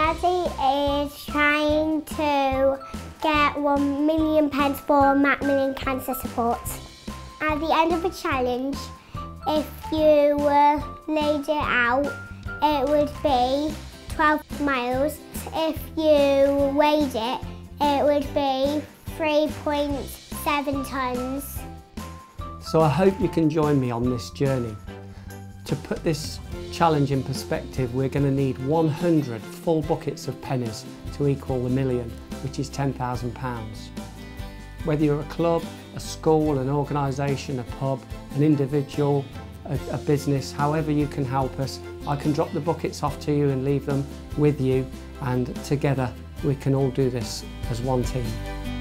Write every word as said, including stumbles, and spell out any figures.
Daddy is trying to get one million pence for Macmillan Cancer Support. At the end of the challenge, if you uh, laid it out, it would be twelve miles. If you weighed it, it would be three point seven tonnes. So I hope you can join me on this journey. To put this challenge in perspective, we're going to need one hundred full buckets of pennies to equal the million, which is ten thousand pounds. Whether you're a club, a school, an organisation, a pub, an individual, a, a business, however you can help us, I can drop the buckets off to you and leave them with you, and together we can all do this as one team.